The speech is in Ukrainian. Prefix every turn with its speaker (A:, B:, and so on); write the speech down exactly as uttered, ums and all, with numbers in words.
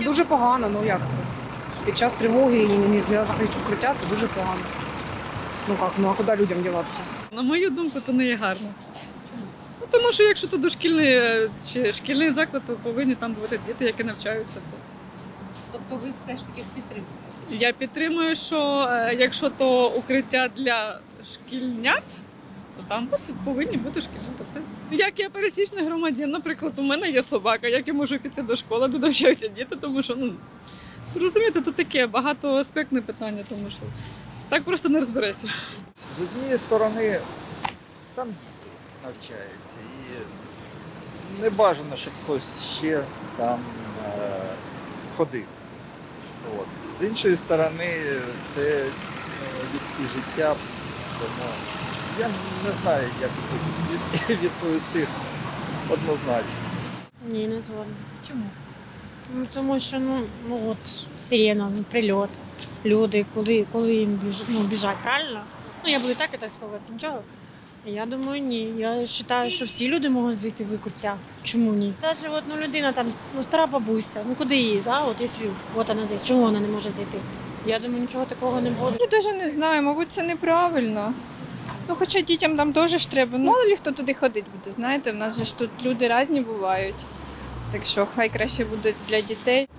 A: дуже погано, ну як це? Під час тривоги і не можна заходити в укриття, це дуже погано. Ну як, ну а куди людям діватися?
B: На мою думку, то не є гарно. Ну, тому що якщо це дошкільний е, чи шкільний заклад, то повинні там бути діти, які навчаються все.
C: Тобто ви все ж таки підтримуєте?
B: Я підтримую, що е, якщо то укриття для шкільнят, то там повинні бути шкільнята. Все. Як я пересічний громадян, наприклад, у мене є собака, як я можу піти до школи, де навчаються діти, тому що, ну, розумієте, тут таке багатоаспектне питання, тому що так просто не розбереться.
D: З однієї сторони, там діти навчаються і не бажано, щоб хтось ще там е, ходив. От. З іншої сторони, це е, людське життя, тому я не знаю, як тут від- відповісти однозначно.
E: Ні, не згодна.
C: Чому?
E: Ну, тому що ну, ну от сирена, ну, прильот, люди, коли, коли їм біж, ну, біжать, правильно? Ну, я буду і так і так спілкуватися, нічого. Я думаю, ні. Я вважаю, що всі люди можуть зайти в укриття. Чому ні? Навіть от, ну, людина там, ну, стара бабуся, ну куди її, да? От якщо от вона здесь, чому вона не може зайти? Я думаю, нічого такого не буде.
F: Я навіть не знаю, мабуть, це неправильно. Ну, хоча дітям там теж ж треба. Ну, мало ли хто туди ходить буде, знаєте, в нас же ж тут люди різні бувають. Так що хай краще буде для дітей.